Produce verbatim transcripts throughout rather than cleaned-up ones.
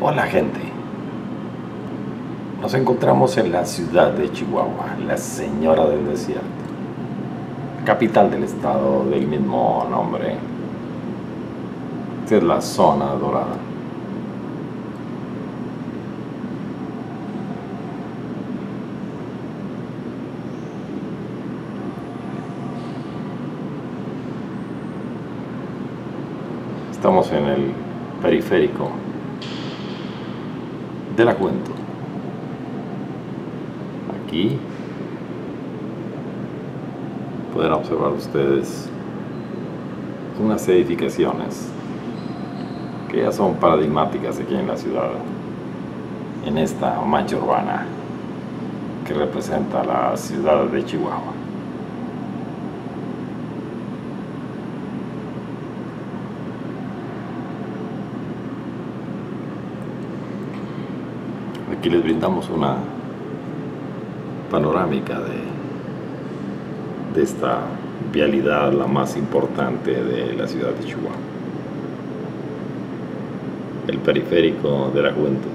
Hola gente, nos encontramos en la ciudad de Chihuahua, la señora del desierto, capital del estado del mismo nombre. Esta es la zona dorada. Estamos en el periférico de la Juventud. Aquí pueden observar ustedes unas edificaciones que ya son paradigmáticas aquí en la ciudad, en esta mancha urbana que representa la ciudad de Chihuahua. Aquí les brindamos una panorámica de, de esta vialidad, la más importante de la ciudad de Chihuahua, el periférico de la Juventud.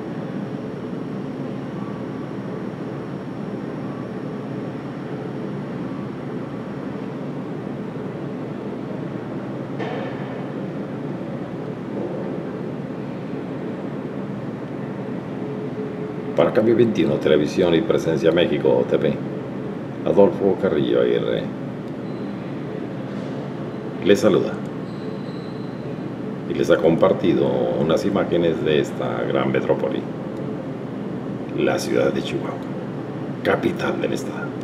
Para Cambio veintiuno, Televisión y Presencia México T V, Adolfo Carrillo Aguirre les saluda y les ha compartido unas imágenes de esta gran metrópoli, la ciudad de Chihuahua, capital del estado.